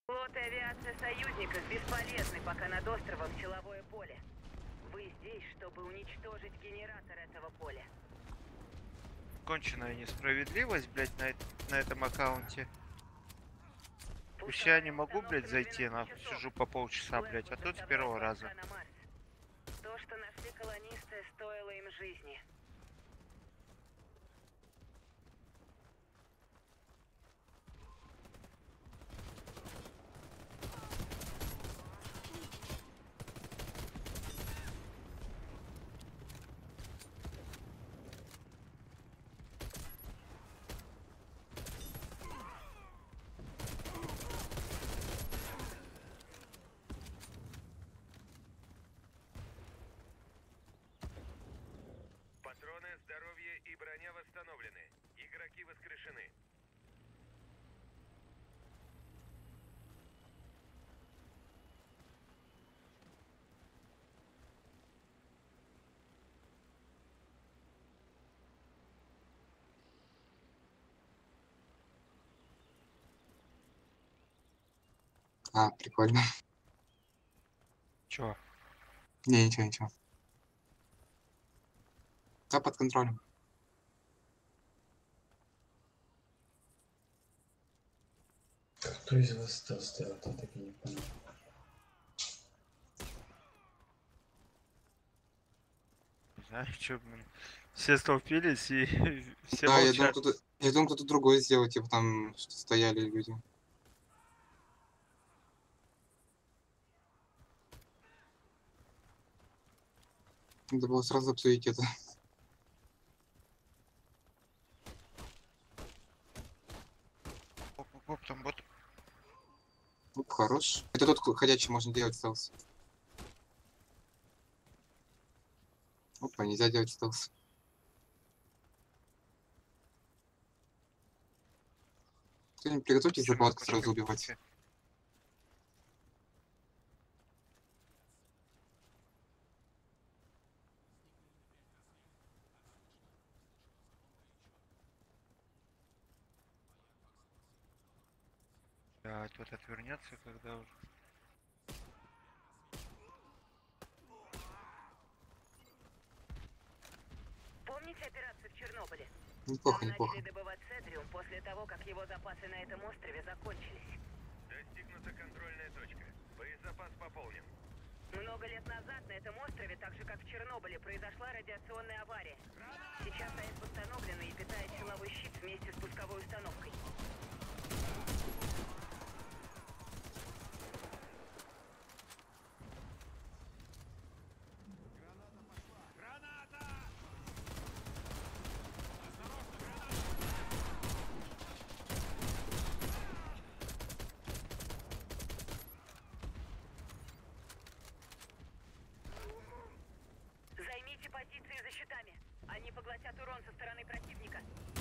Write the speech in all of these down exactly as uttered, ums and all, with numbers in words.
Флот и авиация союзников бесполезны, пока над островом силовое поле. Вы здесь, чтобы уничтожить генератор этого поля. Конченая несправедливость, блядь, на, на этом аккаунте. Вообще я не могу, блядь, зайти, на сижу по полчаса, блядь, а тут с первого раза. То, что нашли колонисты, стоило им жизни. Патроны, здоровье и броня восстановлены. Игроки воскрешены. А, прикольно. Чё? Не, ничего, ничего. Да, под контролем. Кто из вас это сделал, я так и не понял. Не знаю, чё, блин. Все столпились и все Да, я думал, молчат. кто-то, я думал, кто-то другой сделал, типа там что стояли люди. Надо было сразу обсудить это. Оп-оп-оп, там бот. Оп, хорош. Это тот, кто ходячий можно делать стелс. Опа, нельзя делать стелс. Кто-нибудь приготовьтесь за палатку сразу убивать. Да, тот отвернется, когда уже. Помните операцию в Чернобыле? Неплохо, Там неплохо. начали добывать цедриум после того, как его запасы на этом острове закончились. Достигнута контрольная точка. Боезапас пополнен. Много лет назад на этом острове, так же как в Чернобыле, произошла радиационная авария. Сейчас АЭС восстановлена и питает силовой щит вместе с пусковой установкой. Займите позиции за щитами. Они поглотят урон со стороны противника.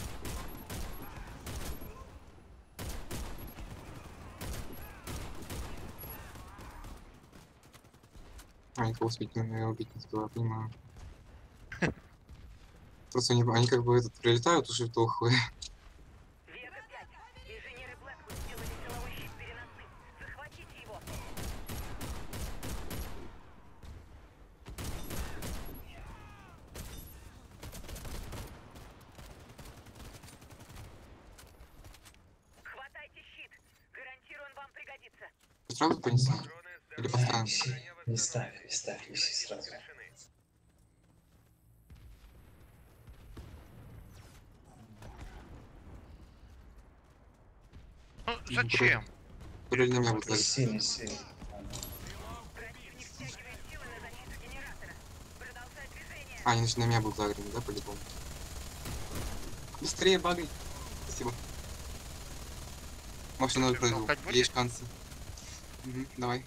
А, никого успеть, наверное, убить не успела, понимаю. Просто они, они как бы этот, прилетают уже в толху. Вега пять. Инженеры Блэквуд сделали силовой щит переносным. Захватите его. Хватайте щит. Гарантирую, он вам пригодится. Сразу понесли? Патроны, Или здоровье поставим? и броня Не ставь, восстановлены. не ставь, не Игроки сразу. воскрешены. Ну, зачем? Вроде на меня будет Не ловить. сильно, сильно. Противник стягивает силы на защиту генератора. Продолжай движение. А, они начали на меня будут заграны, да, по-любому? Быстрее багай. Спасибо. Может, новый Ты произвол. толкать будешь? Есть шансы. Угу, давай.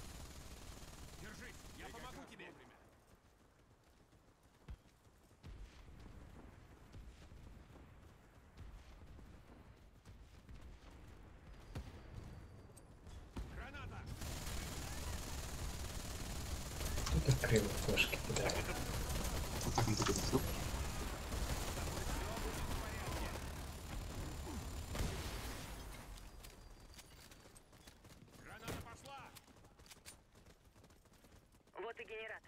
Кто-то криво флешки кидает. Вот так он будет. Оп.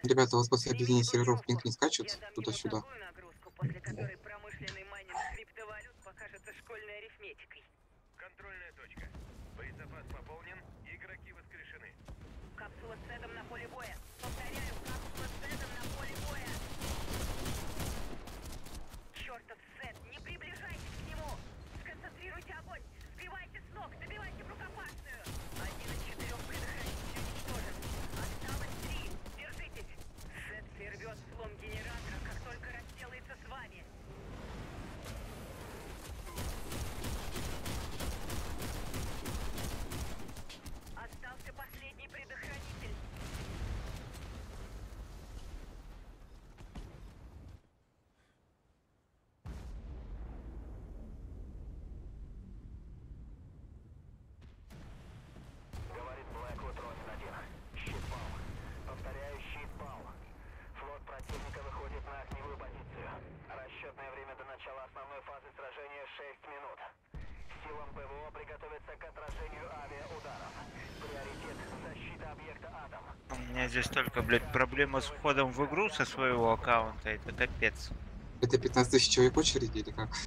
Ребята, у вас после объединения серверов пинг не Я скачет дам ему туда-сюда? такую нагрузку, после которой промышленный майнинг криптовалют покажется школьной арифметикой. Контрольная точка. Боезапас пополнен, игроки воскрешены. Капсула с седом на поле боя. Повторяю, капсула с седом на поле боя. Чертов сет, не приближайтесь к нему. Сконцентрируйте огонь. Сбивайте с ног, добивайте в рукопашную. Один из четырех предохранителей уничтожен. Осталось три. Держитесь. Сет прервет взлом генератора, как только разделается с вами. Остался последний предохранитель. Говорит Блэквуд Ронин один. Щит пал. Повторяю, щит пал. Флот противника выходит на огневую позицию. Расчетное время до начала основной фазы сражения шесть минут. Силам ПВО приготовиться к отражению авиаударов. Приоритет — защита объекта Атом. У меня здесь только, блядь, проблема с входом в игру со своего аккаунта. Это капец. Это пятнадцать тысяч человек очереди или как?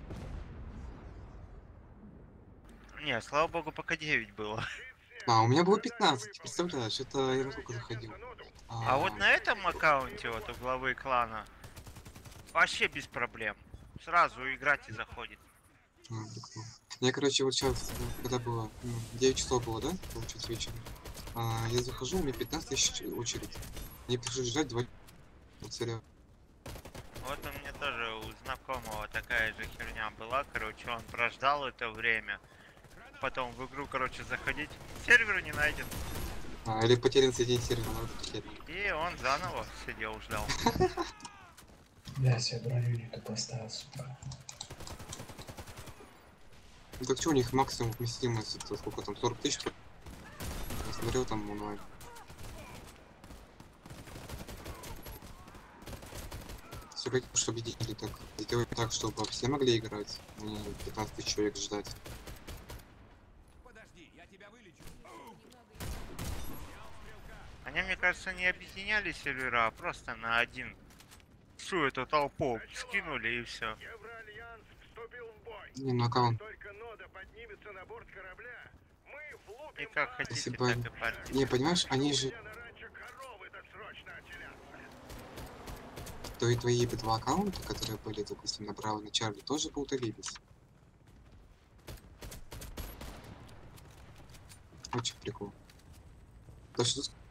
Не, слава богу, пока девять было. А, у меня было пятнадцать, представляешь, это я только заходил. А вот на этом аккаунте, вот у главы клана, вообще без проблем. Сразу играть и заходит. А, прикольно. Я, короче, вот сейчас, когда было, ну, девять часов было, да, получается, вечером, а, я захожу, у меня пятнадцать тысяч очередь. Мне пришлось ждать два сериала. Вот у меня тоже у знакомого такая же херня была. Короче, он прождал это время. Потом в игру, короче, заходить. Сервер не найден. А, или потерян соединение сервера, надо такие. И он заново сидел, ждал. Блять, я броню не тупо поставил, сука. Ну так что у них максимум вместимость, это сколько там, сорок тысяч? Я смотрел там онлайн. Все хотят, чтобы объединили так. Сделать так, чтобы все могли играть, а не пятнадцать тысяч человек ждать. Подожди, я тебя вылечу. Они, мне кажется, не объединяли сервера, а просто на один всю эту толпу скинули и все. Евроальянс вступил в бой. Не, ну аккаунт. Только нода поднимется на борт корабля. Мы влупим И как по- хотите, бы- так и парьте. Не, понимаешь, они же, Я на ранчо коровы досрочно отселятся. то и твои два аккаунта, которые были, допустим, на Браво, на Чарли, тоже поутолились. Очень прикол. Да что тут?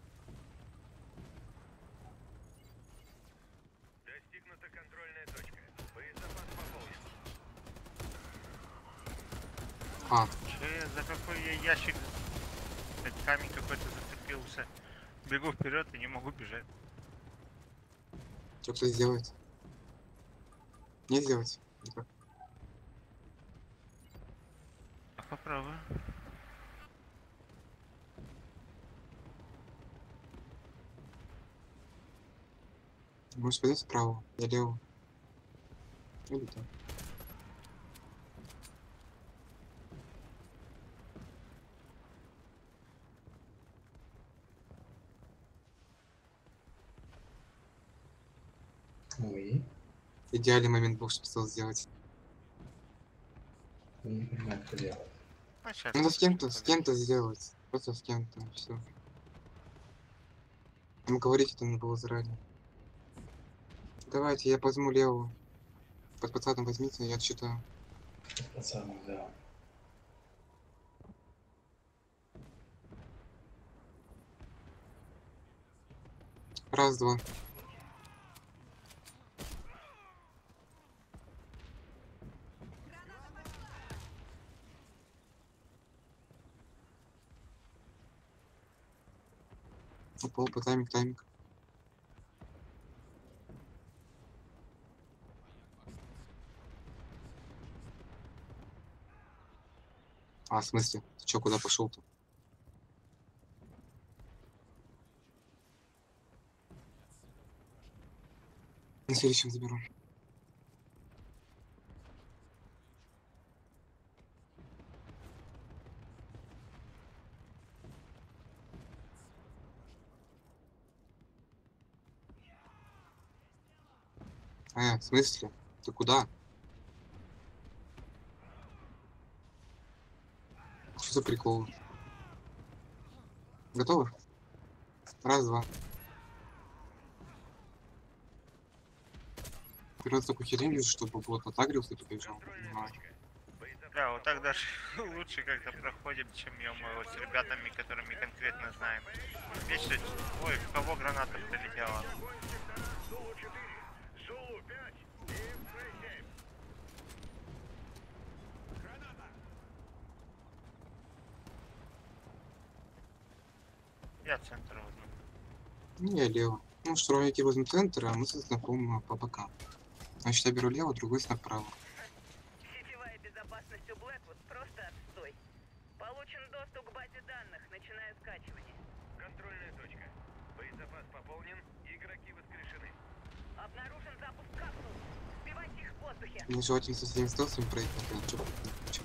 Достигнута контрольная точка. Боезапас пополнен. А, Че я, за какой я ящик? Блядь, камень какой-то зацепился. Бегу вперед и не могу бежать. что кто сделает? Не сделать. Никак. А попробую. Можешь пойти справа, налево. Или так. Ну и? Идеальный момент был, чтобы что сделать. Я не понимаю, кто делает. А сейчас. Надо с кем-то, с кем-то сделать. Просто с кем-то, все. Ему говорить это надо было заранее. Давайте, я возьму левую. Под пацаном возьмите, я отсчитаю. Пацан, да. Раз, два. Опа, опа, тайминг, тайминг. А, в смысле? Ты чё, куда пошел-то? На следующем заберу. Э, в смысле? Ты куда? Что за прикол? Готовы? Раз, два. Первый раз такой херень вижу, чтобы вот отагрился и побежал. Понимаю. Да, вот так даже лучше как-то проходим, чем ё-моё, с ребятами, которыми конкретно знаем. Вечно... Ой, в кого граната прилетела? Я центр возьму. Не, лево. Ну, штурмовики возьмут центр, а мы со знакомым по бокам. Значит, я беру лево, другой направо. Сетевая безопасность у Блэквуд просто отстой. Получен доступ к базе данных, начинаю скачивание. Контрольная точка. Боезапас пополнен, игроки воскрешены. Обнаружен запуск капсул. Сбивайте их в воздухе. Нежелательно со своими стелсами проехать, а чё чё?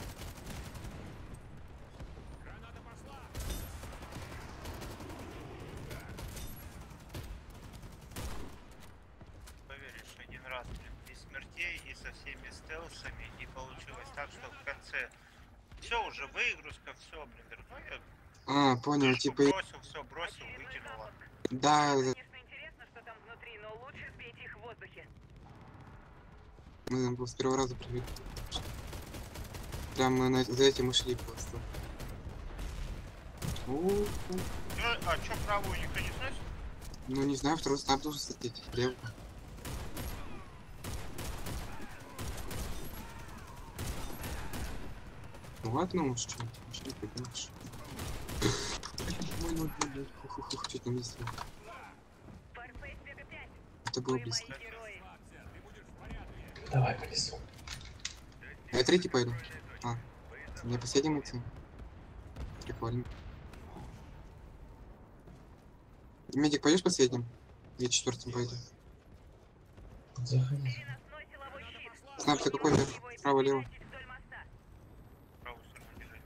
Поверишь, один раз, блин, без смертей и со всеми стелсами, и получилось так, что в конце все уже выгрузка, все, блин, дорогой, А, понял, типа... бросил, все, бросил, выкинуло. Да, да, Конечно, интересно, что там внутри, но лучше сбейте их в воздухе. мы с первого раза привели. Прям мы на... за этим и шли просто. У-у-у. Чё, а чё правую никто не сносит? Ну, не знаю, второй снайп должен сидеть. Лево. Ну ладно, уж что, уж не понимаешь. Ой, ну, блин, хух-хух, чуть не весело. Фарфейс Вега пять. Это было Вы близко. мои герои. Давай по лесу. А я третий пойду. А, мне последним идти. Прикольно. Медик, пойдешь последним? Я четвертым пойду. Заходи. Переносной силовой щит. Снайп, ты какой мир? Его Право-лево. используйте вдоль моста. Правую сторону бежать.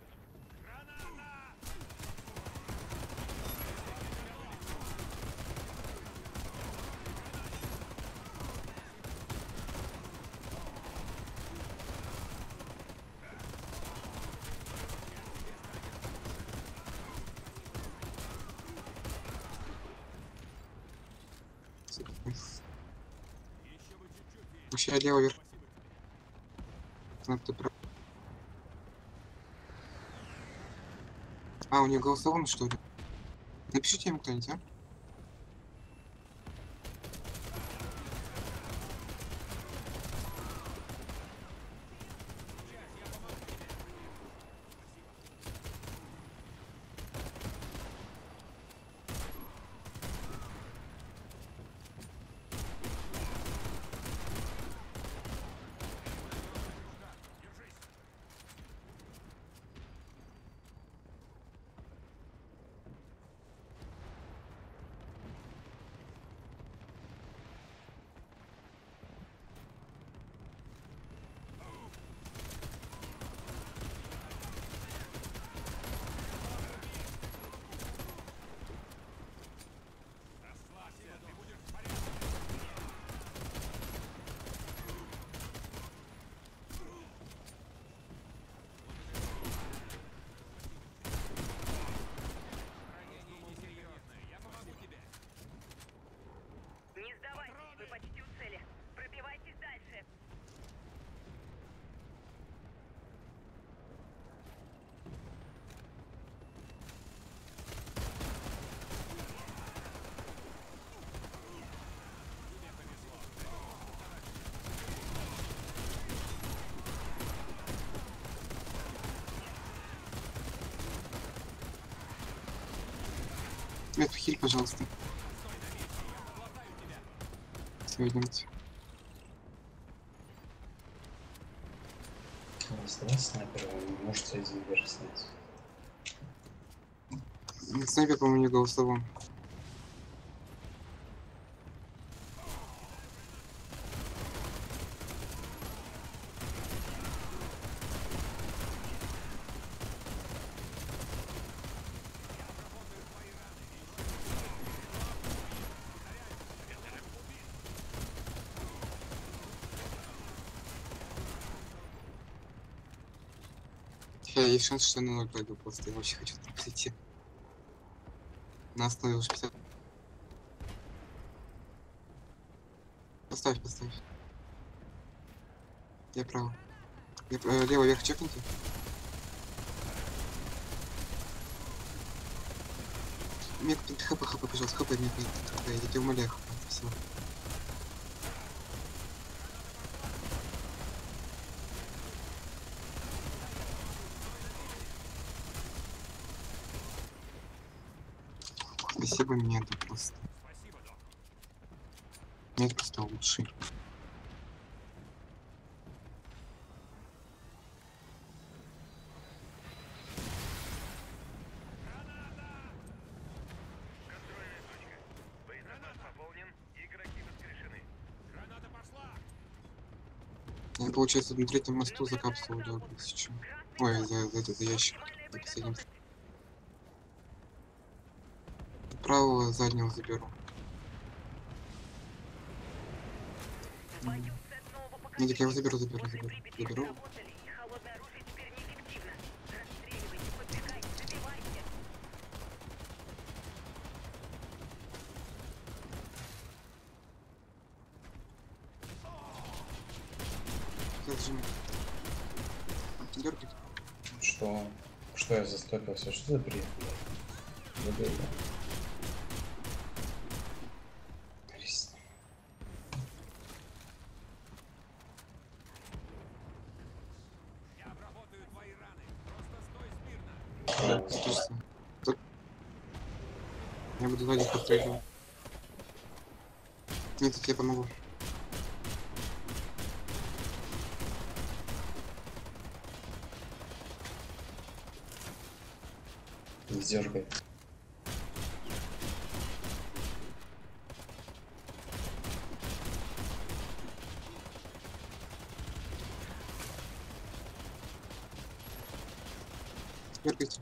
Вообще я лево вверх. Снайп, ты прав. А, у нее голосовым, что ли? Напишите им кто-нибудь, а? Не сдавайтесь, вы почти у цели. Пробивайтесь дальше. Нет, хиль, пожалуйста. Все, идемте. У нас два снайпера, вы можете один вверх снять. Снайпер, по-моему, не голосовым. Я есть шанс, что я на ноль пойду просто. Я вообще хочу туда прийти. На основе уж пятьдесят. Поставь, поставь. Я право. Я, э, лево вверх чекните. Мек, хп, хп, пожалуйста, хп, мек, хп, я тебя умоляю, хп, все. Спасибо, мне это просто. Нет, просто лучший. Контрольная точка. Боезапас пополнен, игроки воскрешены. Граната пошла! Я, получается, на третьем мосту за капсулу делал тысячу. Ой, за, за этот за ящик. За последним. Правого заднего заберу. В бою сет нового Нет, я его поколения. заберу, заберу, После заберу. Припяти Заберу. сработали, и холодное оружие теперь неэффективно. Расстреливайте, подбегайте, добивайте. Я сжиму. Дергай. Что? Что я застопился? Что за бред, блядь? Забыл. Рис- Я обработаю твои раны. Просто стой смирно. Слушайте. Тут... Я буду сзади подстрелю. Нет, я тебе помогу. Не дергай. Дергайте.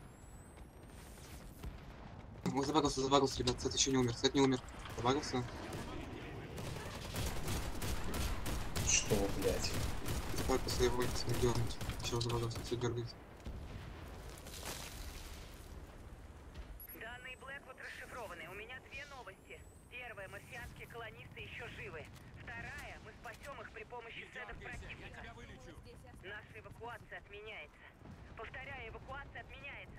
Ой, забагался, забагался, ребят. Сет еще не умер. Сет не умер. Забагался. Что, блядь? Забагался, его не дернуть. Еще забагался, все дергайте. Данные Блэквуд расшифрованы. У меня две новости. Первая, марсианские колонисты еще живы. Вторая, мы спасем их при помощи седов противника. Наша эвакуация отменяется. Повторяю, эвакуация отменяется.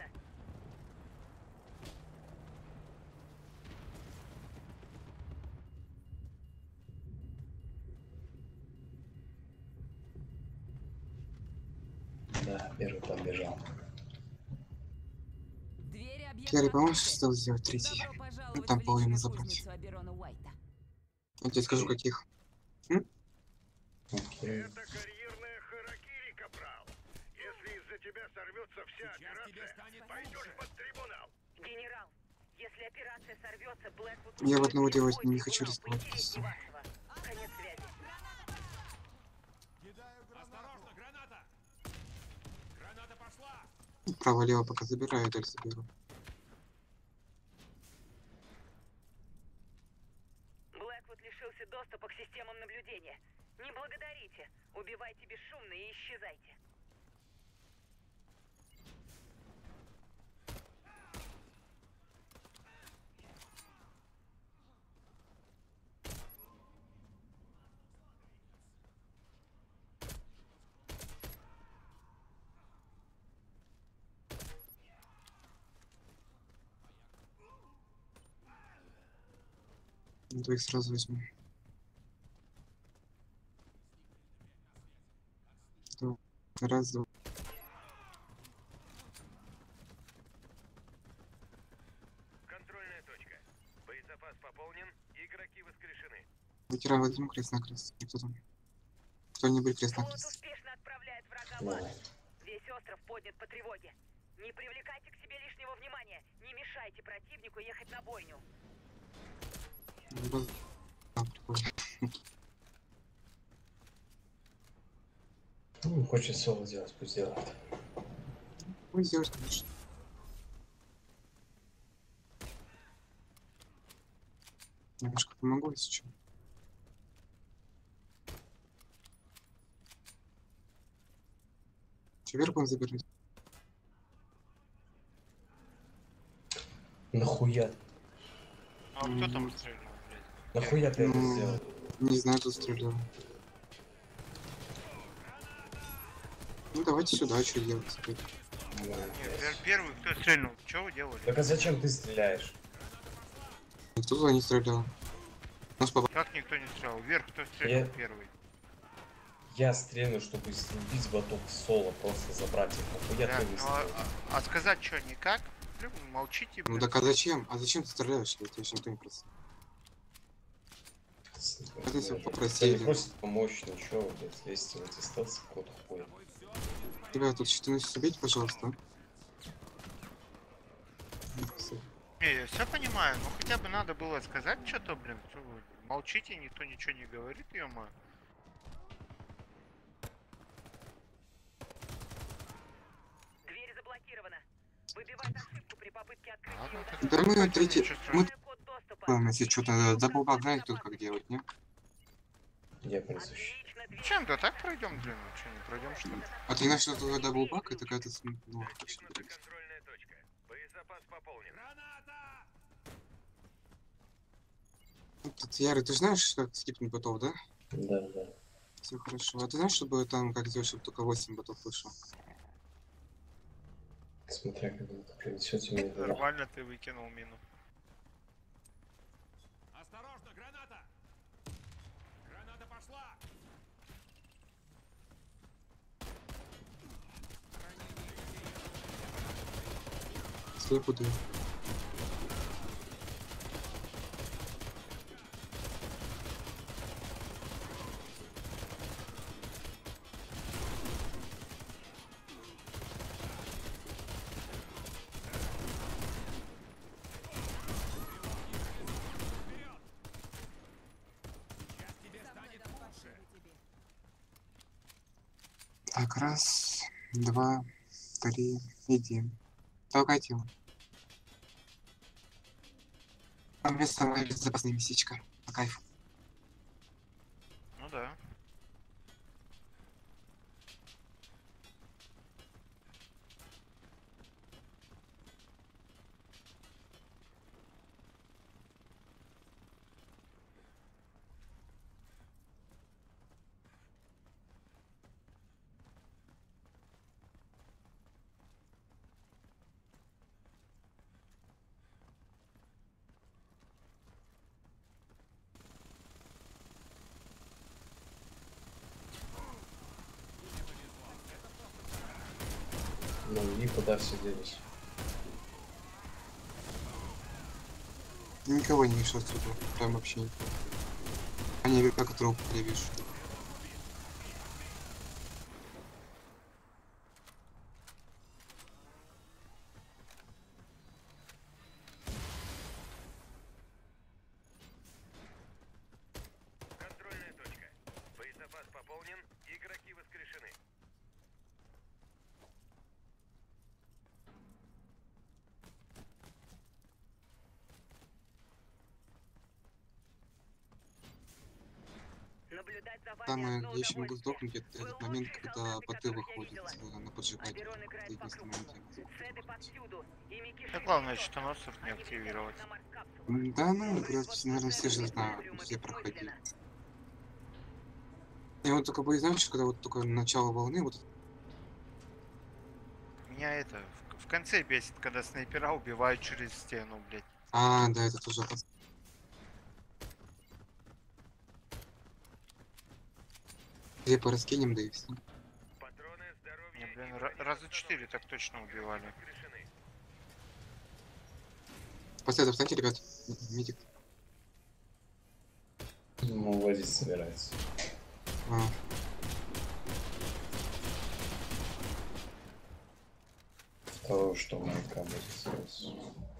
Да, первый подбежал. Двери объекта Керри, поможешь открыты. что сделать третий? Добро пожаловать Ну, там в половину личную забрать. кузницу Аберона Уайта. Я тебе скажу, каких. Окей. Это карьерная харакири, капрал. Если из-за тебя сорвется вся операция, пойдешь под трибунал. Генерал, если операция сорвется, Блэквуд... Я в одного устроит делать любой не хочу трибунал рисковать поинтереснее просто. вашего. Конец связи. Осторожно, граната! Граната пошла! Право-лево пока забираю, дальше заберу. Блэквуд лишился доступа к системам наблюдения. Не благодарите. Убивайте бесшумно и исчезайте. Двоих сразу возьму. Два. Раз, два. Контрольная точка. Боезапас пополнен, игроки воскрешены. Ветеран возьму крест-накрест. И кто там? Кто-нибудь Флот крест-накрест. успешно отправляет врага в Давай. ад. Весь остров поднят по тревоге. Не привлекайте к себе лишнего внимания. Не мешайте противнику ехать на бойню. Раз. А, прикольно. Ну, хочет соло сделать, пусть делает. Ну, сделать, конечно. Я немножко помогу, если что. Че, вверх он заберет? Нахуя? А кто там стрельнул, блядь? Нахуя ты это Ну, сделал? Не знаю, кто стрелял. Ну давайте сюда, что делать теперь? Ну, Нет, блядь. пер- первый кто стрельнул? Что вы делали? Так а зачем ты стреляешь? Никто туда не стрелял. Нас попал. Как никто не стрелял? Вверх кто стрельнул Я- первый? Я стрельну, чтобы убить баток соло, просто забрать их. Нахуя Да, ты не ну, а, стрелял? а- а сказать что, никак? Блин, молчите, Ну блин. так а зачем? А зачем ты стреляешь? Я тебя еще никто не просил. Это если бы Тебя не попросили. просит помочь, ничего, блядь, лезть в эти стелсы, какой-то хуй. Тебя тут четырнадцать убить, пожалуйста. Не, я все понимаю, но хотя бы надо было сказать что-то, блин. Чё вы молчите, никто ничего не говорит, ё-моё. Дверь заблокирована. Выбивать ошибку при попытке открыть Ладно, ее. так Да мы пойдём, третий- ничего мы- страшного. Код доступа. Ладно, если что-то забыл погнать, тут как делать, не? Я присущий. Отлично, дверь. Чем, да так пройдем, блин, что не пройдем, что ли? А ты знаешь, что такое даблбак? Это какая-то см- ну, вообще, блин. Контрольная точка. Боезапас пополнен. Ну, тут, Яры, ты же знаешь, как скипнуть ботов, да? Да, да. Все хорошо. А ты знаешь, чтобы там как сделать, чтобы только восемь ботов вышло? Смотря как вы это принесете мне это нахуй. Нормально ты выкинул мину. Осторожно, граната! Граната пошла! Стой, куда? Так, раз, два, три, иди. Толкайте его. А мне самое безопасное местечко. По кайфу. Ну да. Ну и куда все делись? Никого не вижу отсюда. Прям вообще никого. Они вижу, как труп я вижу. Контрольная точка. Боезапас пополнен. Игроки воскрешены. Наблюдать за вами Самое, одно я еще могу удовольствие. сдохнуть, это Вы этот момент, лучшие когда солдаты, боты которых я выходят видела. э, на поджигатель. Оберон Это играет по единственный кругу. момент, я могу Сэды выходить. повсюду. Ими кишит Так главное, всё. щитоносор не Они активировать. прицелились на Марс-капсулу. М, Да, ну, Попробуй блядь, вот наверное, все же на знают, Эпицентриуме все проходили. бессмысленно. И вот только будет, знаешь, когда вот только начало волны, вот Меня это в, в конце бесит, когда снайпера убивают через стену, блядь. а, да, это тоже опасно. Репы раскинем, да и все. Патроны, здоровье. Меня, блин, и ра- раза четыре так точно убивали. воскрешены. После этого встаньте, ребят. Медик. Ну, увозить собирается. А, Второе, что майка будет сейчас.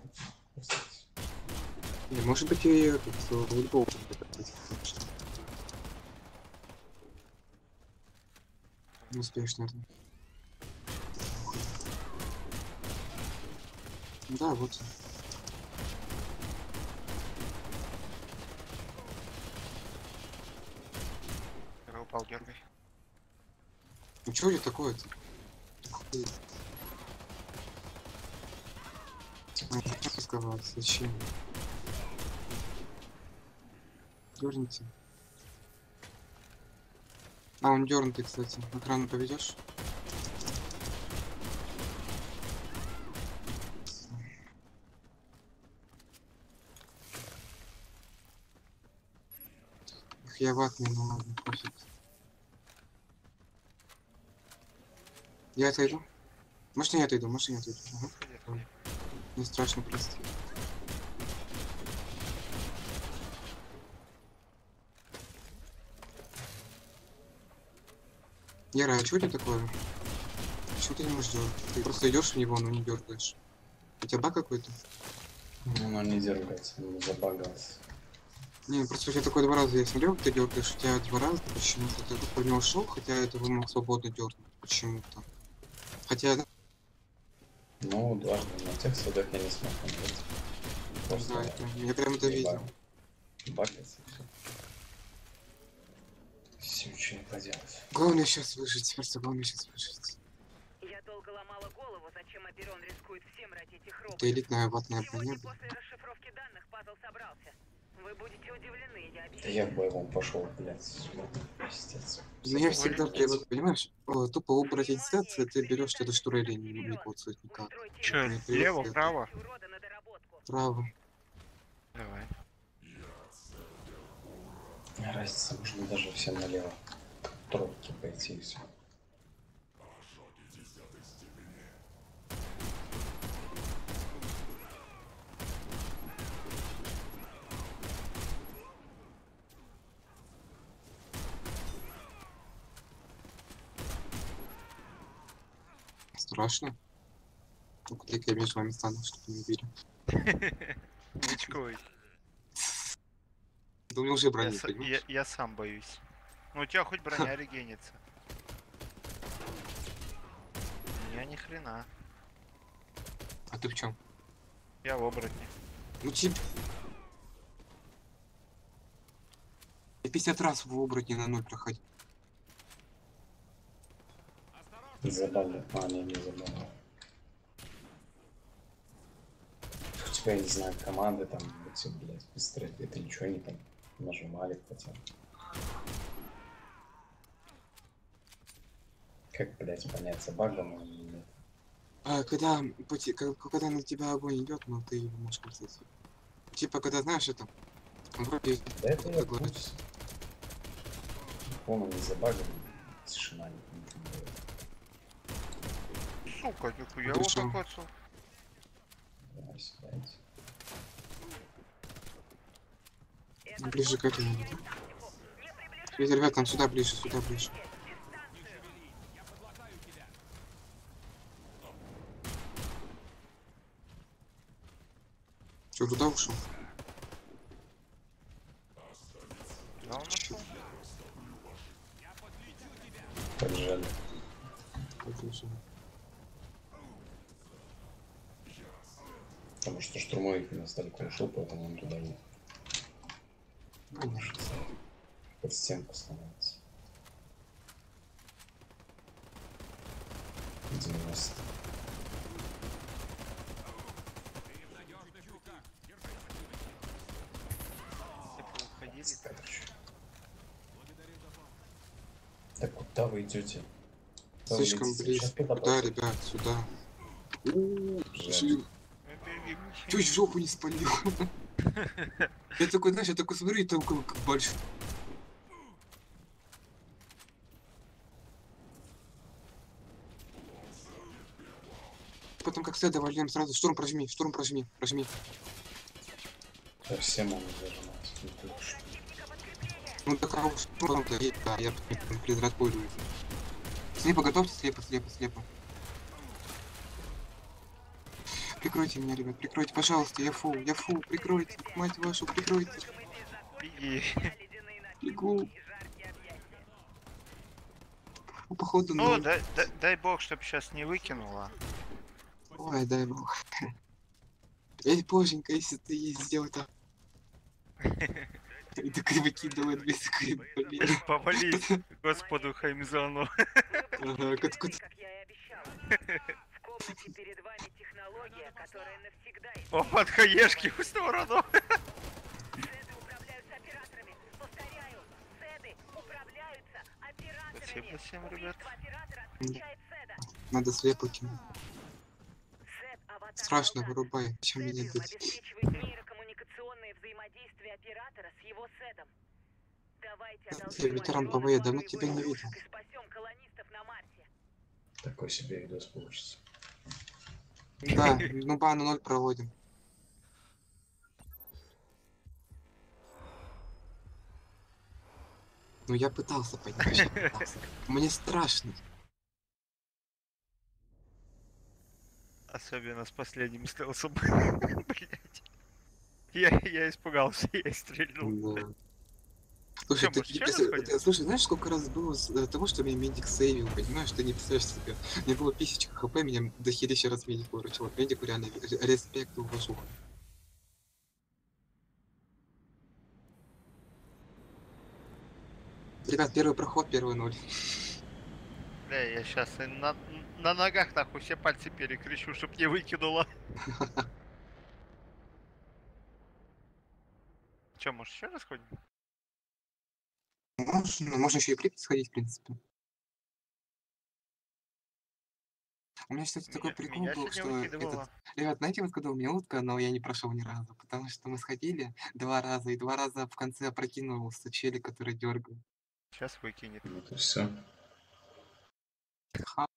не, может быть, и этот футбол прекратить, конечно. Не успеешь, наверное. Да, вот. Я упал, дергай. Ну что это такое-то? Охуеть. А, рисковать? Зачем? Дерните. А, он дернутый, кстати. Экран поведешь? Эх, я ватный, ну ладно, пофиг. Я отойду? Может, не отойду, может, не отойду. Ага. Ой, не страшно, прости. Яра, а что это такое? Почему ты не можешь делать? Ты просто идешь в него, но не дергаешь. У тебя баг какой-то? Ну, он не дергается, он забагался. Не, просто у тебя такое два раза я смотрел, ты дергаешь, у тебя два раза почему-то. Ты по него шел, хотя этого мог свободно дернуть. Почему-то. Хотя, Ну, дважды на тех судах я не смог понять. Просто да, это, я прям это видел. бакается все. Все, ничего не поделать. Главное сейчас выжить, просто главное сейчас выжить. Я долго ломала голову, зачем Аберон рискует всем ради этих Это роботов. элитная ватная Сегодня броня. после расшифровки данных пазл собрался. Вы будете удивлены, я Да обещаю. я в боевом пошел, блядь. Пиздец. Но я всегда привык, понимаешь, о, тупо убрать инициацию, ты берешь что-то штурой не, не коцает никак. Устройте Чё, Не привык лево, я. право? урода на доработку. Право. Давай. Разница, можно даже всем налево. Тройки пойти и все. Страшно. Только я между вами стану, чтобы не видели. Бичковый. Да у меня уже Я, брони, с- я, понимаешь? я сам боюсь. Ну у тебя хоть броня регенится. У меня ни хрена. А ты в чем? Я в оборотне. Ну тип. Я пятьдесят раз в оборотне на ноль проходил. Забавно. А, не, не забавно. У тебя, я не знаю, команды там, эти, блядь, быстрее, это ничего они там нажимали хотя бы. Как, блядь, понять, забагано или нет? А, когда, поти- как- когда на тебя огонь идет, ну ты его можешь концентрировать. Типа, когда знаешь это, вроде Да это я в Согласен. курсе. По-моему, не забагано, тишина не будет. Сука, нихуя вот Пришёл. так вот. Давай, сядь. ну, ближе к этому. Видите, ребят, там сюда ближе, сюда ближе. Че, туда ушел? Да, он нашел. Поджали. Отлично. Потому что штурмовик нас далеко ушел, поэтому он туда не Понятно. под стенку становится. девяносто. Типа уходили. Короче. Так куда вы идете? Куда вы Слишком летите? близко. Сейчас туда Куда, пойдем. ребят, сюда. Жаль. Чуть жопу не спалил. Я такой, знаешь, я такой смотрю, и там как как большой. Потом как следовало вольем сразу. Штурм прожми, штурм прожми, прожми. Да все могут зажимать. Ну, ты что? Ну так а уж штурм-то есть, да, я презрать пользуюсь. Слепо готовьте, слепо, слепо, слепо. Прикройте меня, ребят, прикройте, пожалуйста, я фул, я фул, прикройте, мать вашу, прикройте. Беги. Бегу. Ну, походу, Ну, ну, дай, дай, дай бог, чтоб сейчас не выкинула. ой, дай бог. Эй, боженька, если ты ей сделал так. И такой выкидывает весь такой, блин. Повались Господу Хаймзону. Ага, кот- кот- Как я и обещала. В комнате Видите перед вами технология, которая навсегда О, изменит под хаешки в сторону. Седы управляются операторами. Повторяю, седы управляются операторами. Спасибо всем, ребят. Убийство оператора отключает седа. Надо слепо кинуть. Сед — аватар Страшно, солдата. вырубай. Чем меня Седы бить? обеспечивают нейрокоммуникационное взаимодействие оператора с его седом. Давайте Ты, ветеран ПВЕ, я давно тебя не видел. и спасем колонистов на Марсе. Такой себе видос получится. Да, ну ба на ноль проводим. Ну я пытался, понимаешь, я пытался. Мне страшно. Особенно с последним стелсом. Блять. Я, я испугался, я стрельнул. Да. Слушай, Чё, ты, может, ты- ещё раз ты- сходим? ты- слушай, знаешь, сколько раз было с э, того, что меня медик сейвил, понимаешь? Ты не представляешь себе. Мне было тысяча хп, меня до херища раз медик выручил. Вот медику реально ре- респект и уважуха. Ребят, первый проход, первый ноль. Бля, я сейчас на, на ногах нахуй все пальцы перекрещу, чтоб не выкинуло. Че, может еще раз ходим? Можно, можно еще и Припять сходить, в принципе. У меня, кстати, такой Меня, прикол меня был, сегодня что выкидывало. этот... Ребят, знаете, вот когда у меня утка, но я не прошел ни разу, потому что мы сходили два раза, и два раза в конце опрокинулся челик, который дергал. Сейчас выкинет. Вот и все. Ха,